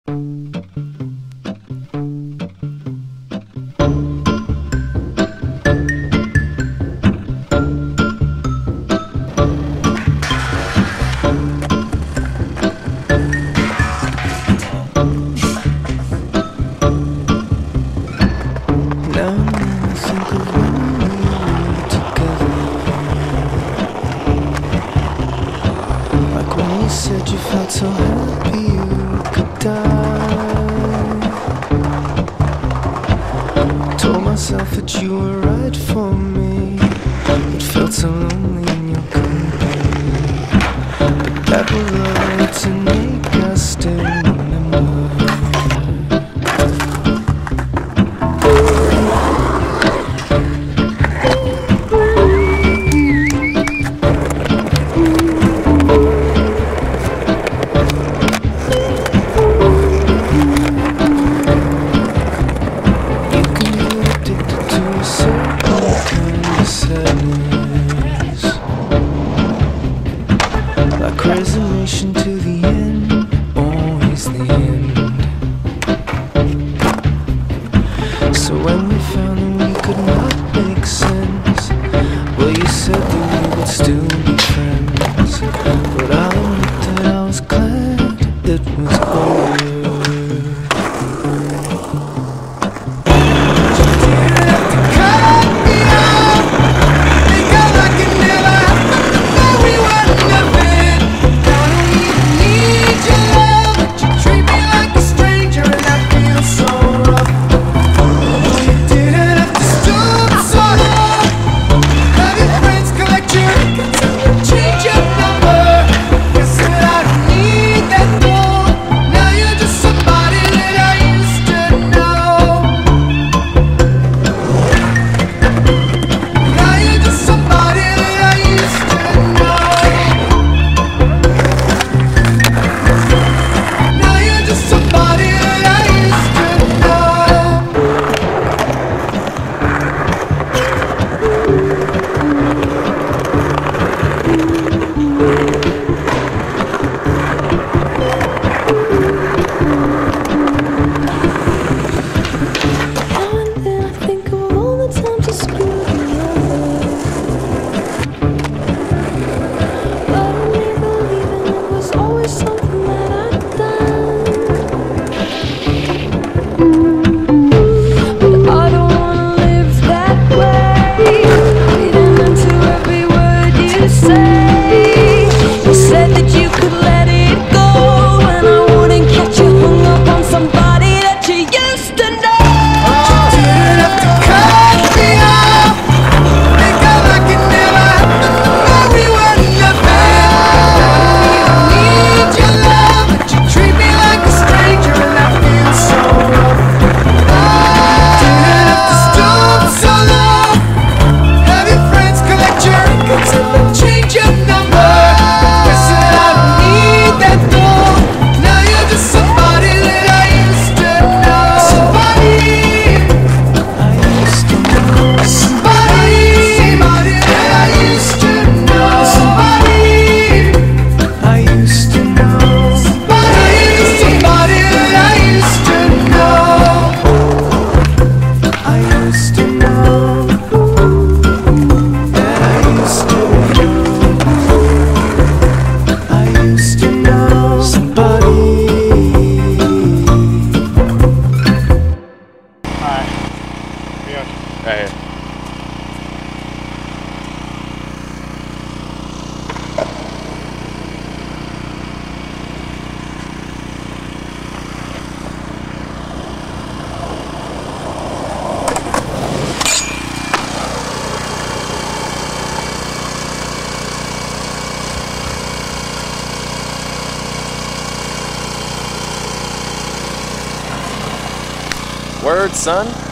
You said you felt so happy you could die. Told myself that you were right for me, but felt so lonely in your company. But that was all to make us still remember. Like resignation to the end, always the end. So when we found that we could not make sense, well, you said that we would still be friends. But I'll admit that I was glad it was over. Right here. Word, son.